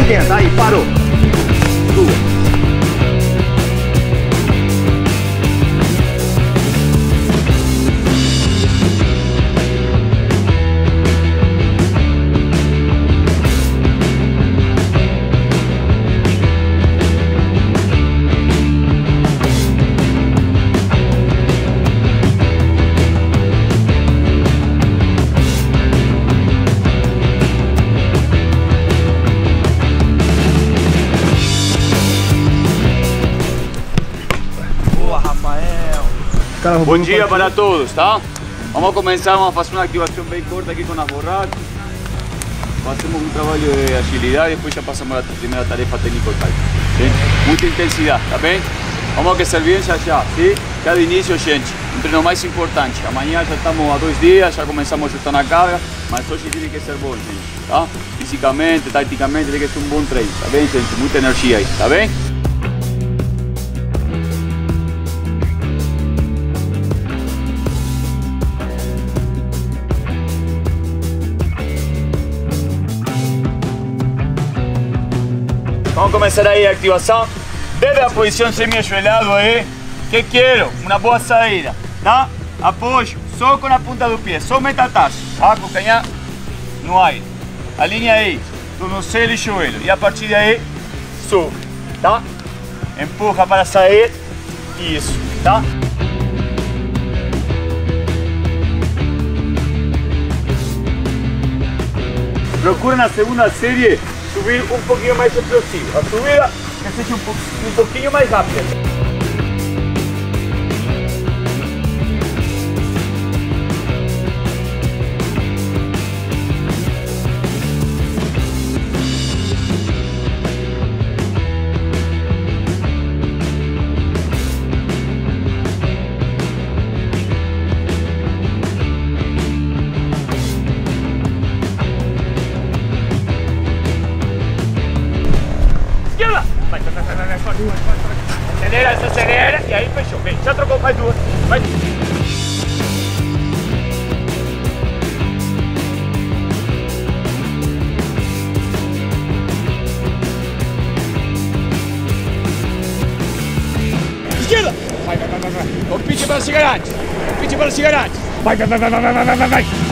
Bem dentro, aí, parou. 2. Bom dia para todos, tá? Vamos começar, vamos fazer uma ativação bem curta aqui com as borrachas. Fazemos um trabalho de agilidade e depois já passamos a primeira tarefa técnico-tática. Muita intensidade, tá bem? Vamos aquecer bem já, sim? Já de início, gente, um treino mais importante. Amanhã já estamos há 2 dias, já começamos a ajustar na carga, mas hoje tem que ser bom, gente, tá? Fisicamente, taticamente, tem que ser um bom treino, tá bem, gente? Muita energia aí, tá bem? Vamos começar aí a activação. Desde a posição semi-ajoelhado aí, que quero? Uma boa saída, tá? Apoio, só com a ponta do pé, só metataço, tá? Calcanhar no ar. Alinha aí, tornozelo e joelho. E a partir daí, sobe, tá? Empurra para sair. Isso, tá? Procura na segunda série subir um pouquinho mais explosivo. A subida que seja um pouquinho mais rápida. Vai. Acelera, e aí fechou. Vem, já trocou mais 2. Vai. Esquerda! Vai. O pitch para o cigarante. Vai.